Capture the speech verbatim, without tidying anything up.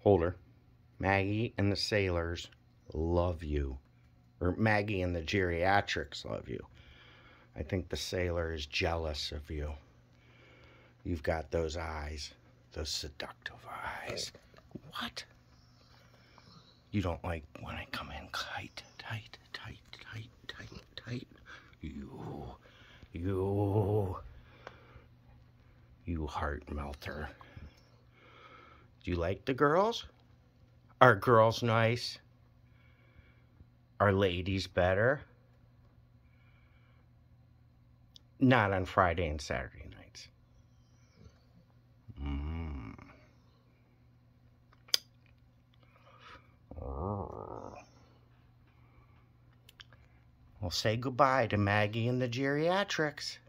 Hold her. Maggie and the sailors love you. Or Maggie and the Geriatrics love you. I think the sailor is jealous of you. You've got those eyes. Those seductive eyes. What? You don't like when I come in tight, tight, tight, tight, tight, tight. You, you, you heart melter. Do you like the girls? Are girls nice? Are ladies better? Not on Friday and Saturday nights. Mm. Oh. Well, say goodbye to Maggie and the Geriatrics.